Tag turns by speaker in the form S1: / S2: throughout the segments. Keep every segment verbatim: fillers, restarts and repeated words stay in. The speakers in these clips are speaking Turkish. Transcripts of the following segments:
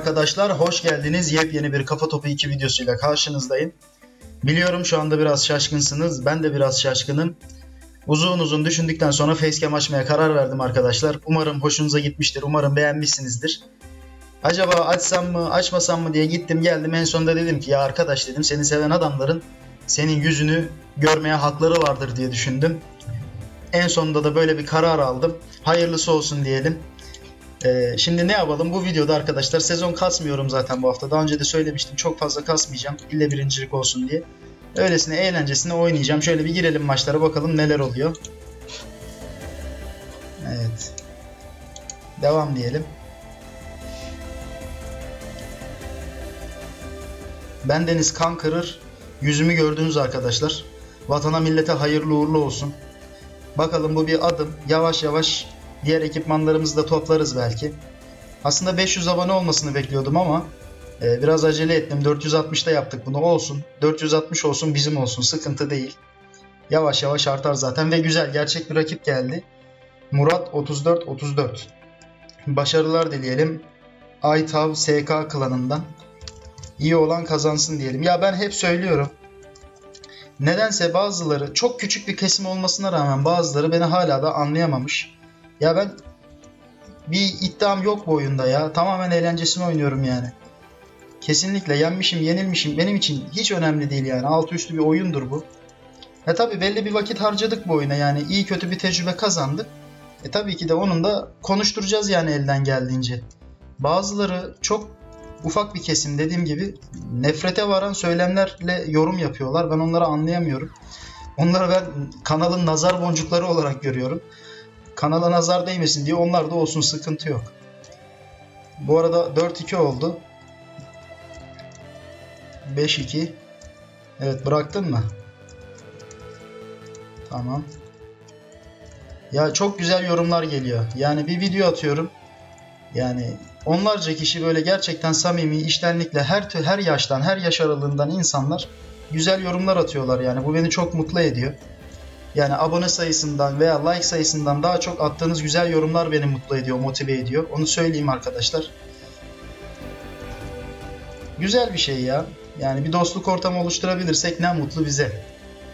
S1: arkadaşlar, hoş geldiniz. Yepyeni bir Kafa Topu iki videosuyla karşınızdayım. Biliyorum şu anda biraz şaşkınsınız. Ben de biraz şaşkınım. Uzun uzun düşündükten sonra facecam açmaya karar verdim arkadaşlar. Umarım hoşunuza gitmiştir. Umarım beğenmişsinizdir. Acaba açsam mı açmasam mı diye gittim geldim. En sonunda dedim ki ya arkadaş dedim, seni seven adamların senin yüzünü görmeye hakları vardır diye düşündüm. En sonunda da böyle bir karar aldım. Hayırlısı olsun diyelim. Ee, şimdi ne yapalım bu videoda arkadaşlar, sezon kasmıyorum zaten bu hafta. Daha önce de söylemiştim, çok fazla kasmayacağım. İlle birincilik olsun diye. Öylesine eğlencesine oynayacağım. Şöyle bir girelim maçlara, bakalım neler oluyor. Evet. Devam diyelim. Ben Deniz Kankırır. Yüzümü gördünüz arkadaşlar. Vatana millete hayırlı uğurlu olsun. Bakalım, bu bir adım. Yavaş yavaş diğer ekipmanlarımızı da toplarız belki. Aslında beş yüz abone olmasını bekliyordum ama e, biraz acele ettim. dört yüz altmışta yaptık bunu, olsun. dört yüz altmış olsun, bizim olsun, sıkıntı değil. Yavaş yavaş artar zaten ve güzel, gerçek bir rakip geldi. Murat otuz dört otuz dört. Başarılar dileyelim. Aytav S K klanından. İyi olan kazansın diyelim. Ya ben hep söylüyorum. Nedense bazıları, çok küçük bir kesim olmasına rağmen bazıları beni hala da anlayamamış. Ya ben bir iddiam yok bu oyunda ya. Tamamen eğlencesini oynuyorum yani. Kesinlikle yenmişim, yenilmişim benim için hiç önemli değil yani. Altı üstü bir oyundur bu. E tabi belli bir vakit harcadık bu oyuna yani. İyi kötü bir tecrübe kazandık. E tabii ki de onun da konuşturacağız yani elden geldiğince. Bazıları çok ufak bir kesim, dediğim gibi nefrete varan söylemlerle yorum yapıyorlar. Ben onları anlayamıyorum. Onları ben kanalın nazar boncukları olarak görüyorum. Kanala nazar değmesin diye onlar da olsun, sıkıntı yok. Bu arada dört iki oldu. beş iki. Evet, bıraktın mı? Tamam. Ya çok güzel yorumlar geliyor. Yani bir video atıyorum. Yani onlarca kişi böyle gerçekten samimi, içtenlikle her her yaştan, her yaş aralığından insanlar güzel yorumlar atıyorlar yani. Bu beni çok mutlu ediyor. Yani abone sayısından veya like sayısından daha çok attığınız güzel yorumlar beni mutlu ediyor, motive ediyor. Onu söyleyeyim arkadaşlar. Güzel bir şey ya. Yani bir dostluk ortamı oluşturabilirsek ne mutlu bize.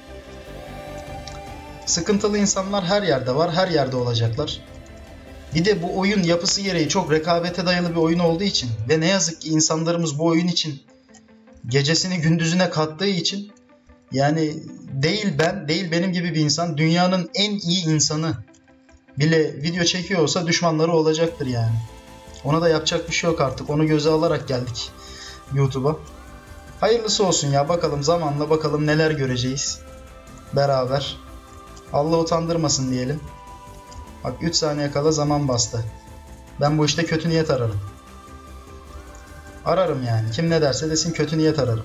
S1: Sıkıntılı insanlar her yerde var, her yerde olacaklar. Bir de bu oyun yapısı gereği çok rekabete dayalı bir oyun olduğu için ve ne yazık ki insanlarımız bu oyun için gecesini gündüzüne kattığı için, yani değil ben, değil benim gibi bir insan, dünyanın en iyi insanı bile video çekiyor olsa düşmanları olacaktır yani. Ona da yapacak bir şey yok artık. Onu göze alarak geldik YouTube'a. Hayırlısı olsun ya, bakalım zamanla, bakalım neler göreceğiz beraber. Allah utandırmasın diyelim. Bak üç saniye kala zaman bastı. Ben bu işte kötü niyet ararım. Ararım yani. Kim ne derse desin, kötü niyet ararım.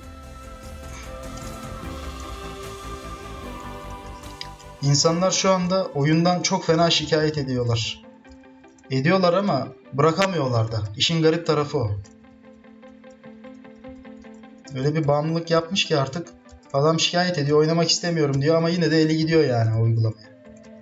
S1: İnsanlar şu anda oyundan çok fena şikayet ediyorlar. Ediyorlar ama bırakamıyorlar da. İşin garip tarafı o. Öyle bir bağımlılık yapmış ki artık adam şikayet ediyor, oynamak istemiyorum diyor ama yine de eli gidiyor yani o uygulamaya.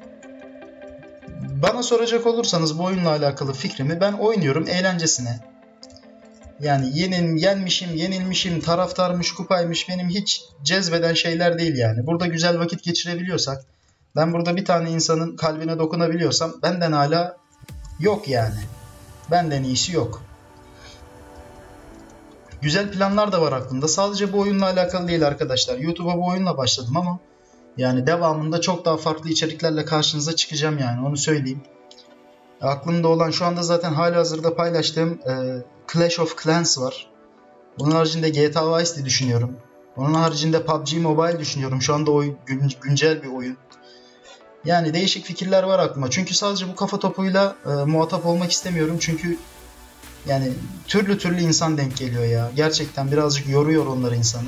S1: Bana soracak olursanız bu oyunla alakalı fikrimi, ben oynuyorum eğlencesine. Yani yenin, yenmişim, yenilmişim, taraftarmış, kupaymış, benim hiç cezbeden şeyler değil yani. Burada güzel vakit geçirebiliyorsak, ben burada bir tane insanın kalbine dokunabiliyorsam benden hala yok yani. Benden iyisi yok. Güzel planlar da var aklımda. Sadece bu oyunla alakalı değil arkadaşlar. YouTube'a bu oyunla başladım ama yani devamında çok daha farklı içeriklerle karşınıza çıkacağım yani, onu söyleyeyim. Aklımda olan şu anda zaten halihazırda paylaştığım e, Clash of Clans var. Bunun haricinde G T A Vice City düşünüyorum. Onun haricinde P U B G Mobile düşünüyorum. Şu anda o gün, güncel bir oyun. Yani değişik fikirler var aklıma. Çünkü sadece bu kafa topuyla e, muhatap olmak istemiyorum. Çünkü yani türlü türlü insan denk geliyor ya. Gerçekten birazcık yoruyor onları, insanı.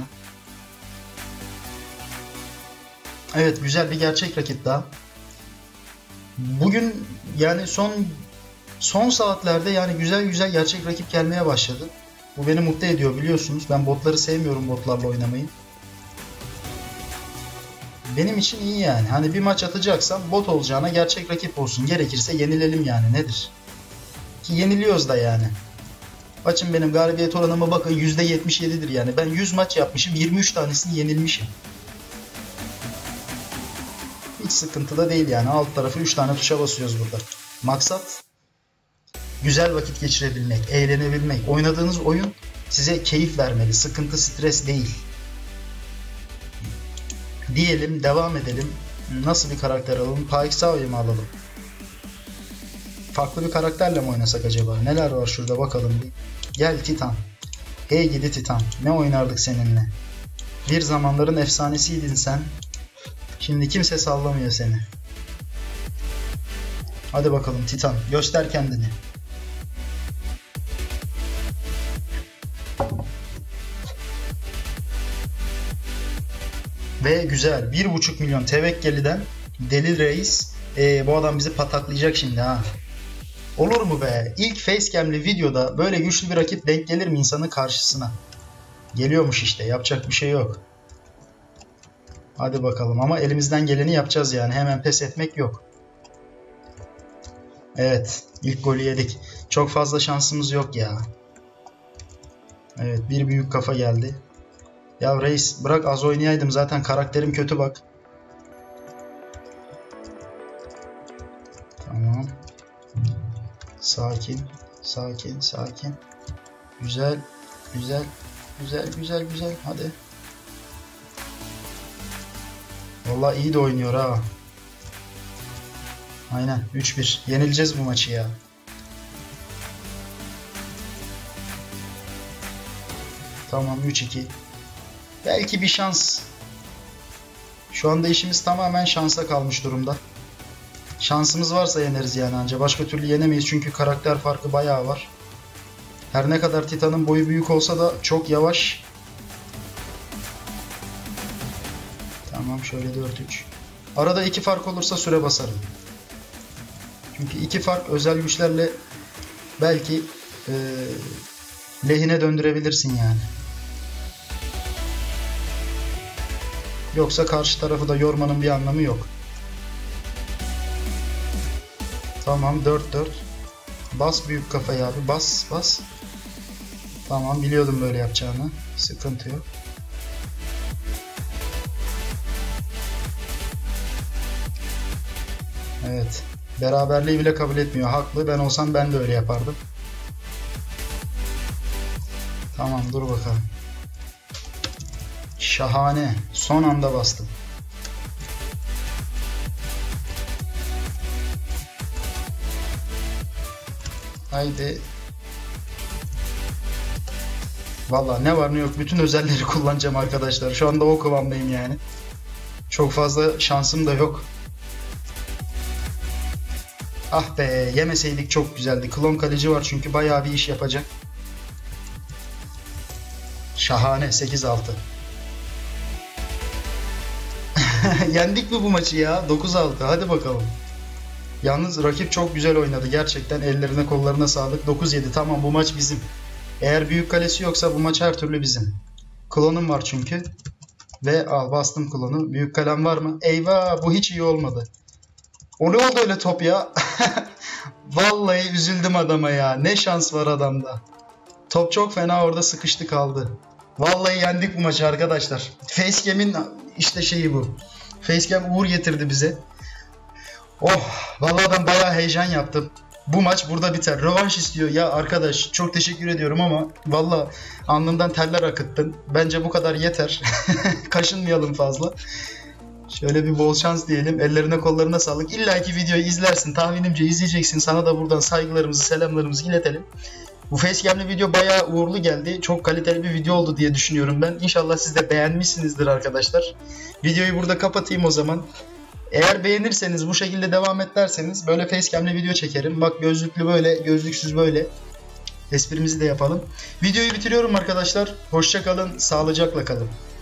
S1: Evet, güzel bir gerçek rakip daha. Bugün yani son son saatlerde yani güzel güzel gerçek rakip gelmeye başladı. Bu beni mutlu ediyor, biliyorsunuz. Ben botları sevmiyorum, botlarla oynamayı. Benim için iyi yani. Hani bir maç atacaksam bot olacağına gerçek rakip olsun. Gerekirse yenilelim yani, nedir? Ki yeniliyoruz da yani. Açın benim galibiyet oranıma bakın, yüzde yetmiş yedidir yani. Ben yüz maç yapmışım, yirmi üç tanesini yenilmişim. Hiç sıkıntı da değil yani. Alt tarafı üç tane tuşa basıyoruz burada. Maksat güzel vakit geçirebilmek, eğlenebilmek. Oynadığınız oyun size keyif vermeli. Sıkıntı, stres değil. Diyelim, devam edelim. Nasıl bir karakter alalım? Paiksau'yu mu alalım? Farklı bir karakterle mi oynasak acaba? Neler var şurada bakalım bir. Gel Titan. Hey gidi Titan. Ne oynardık seninle? Bir zamanların efsanesiydin sen. Şimdi kimse sallamıyor seni. Hadi bakalım Titan. Göster kendini. Ve güzel. bir buçuk milyon Tevekkeli'den Deli Reis. Ee, bu adam bizi pataklayacak şimdi ha. Olur mu be? İlk facecam'li videoda böyle güçlü bir rakip denk gelir mi insanın karşısına? Geliyormuş işte. Yapacak bir şey yok. Hadi bakalım ama elimizden geleni yapacağız yani. Hemen pes etmek yok. Evet. İlk golü yedik. Çok fazla şansımız yok ya. Evet. Bir büyük kafa geldi. Ya reis bırak az oynayaydım. Zaten karakterim kötü bak. Tamam. Sakin. Sakin. Sakin. Güzel. Güzel. Güzel. Güzel. Güzel. Hadi. Vallahi iyi de oynuyor ha. Aynen. üç bir. Yenileceğiz bu maçı ya. Tamam. üç iki. Belki bir şans. Şu anda işimiz tamamen şansa kalmış durumda. Şansımız varsa yeneriz yani anca. Başka türlü yenemeyiz çünkü karakter farkı bayağı var. Her ne kadar Titan'ın boyu büyük olsa da çok yavaş. Tamam şöyle dört üç. Arada iki fark olursa süre basarım. Çünkü iki fark özel güçlerle belki e, lehine döndürebilirsin yani. Yoksa karşı tarafı da yormanın bir anlamı yok. Tamam dört dört. Bas büyük kafayı abi. Bas bas. Tamam biliyordum böyle yapacağını. Sıkıntı yok. Evet. Beraberliği bile kabul etmiyor. Haklı. Ben olsam ben de öyle yapardım. Tamam dur bakalım. Şahane. Son anda bastım. Haydi. Vallahi ne var ne yok bütün özelleri kullanacağım arkadaşlar. Şu anda o kıvamdayım yani. Çok fazla şansım da yok. Ah be yemeseydik çok güzeldi. Klon kaleci var çünkü bayağı bir iş yapacak. Şahane sekiz altı. Yendik mi bu maçı ya? dokuz altı hadi bakalım. Yalnız rakip çok güzel oynadı. Gerçekten ellerine kollarına sağlık. dokuz yedi tamam bu maç bizim. Eğer büyük kalesi yoksa bu maç her türlü bizim. Klonum var çünkü. Ve al bastım klonu. Büyük kalem var mı? Eyvah bu hiç iyi olmadı. O ne oldu öyle top ya? Vallahi üzüldüm adama ya. Ne şans var adamda. Top çok fena orada sıkıştı kaldı. Vallahi yendik bu maçı arkadaşlar. Facecam'in işte şeyi bu. Facecam uğur getirdi bize. Oh vallahi ben bayağı heyecan yaptım. Bu maç burada biter. Rövanş istiyor ya arkadaş. Çok teşekkür ediyorum ama vallahi alnımdan teller akıttın. Bence bu kadar yeter. Kaşınmayalım fazla. Şöyle bir bol şans diyelim. Ellerine kollarına sağlık. İlla ki videoyu izlersin. Tahminimce izleyeceksin. Sana da buradan saygılarımızı, selamlarımızı iletelim. Bu facecam'li video bayağı uğurlu geldi. Çok kaliteli bir video oldu diye düşünüyorum ben. İnşallah siz de beğenmişsinizdir arkadaşlar. Videoyu burada kapatayım o zaman. Eğer beğenirseniz bu şekilde devam et derseniz böyle facecam'li video çekerim. Bak gözlüklü böyle, gözlüksüz böyle. Esprimizi de yapalım. Videoyu bitiriyorum arkadaşlar. Hoşça kalın, sağlıcakla kalın.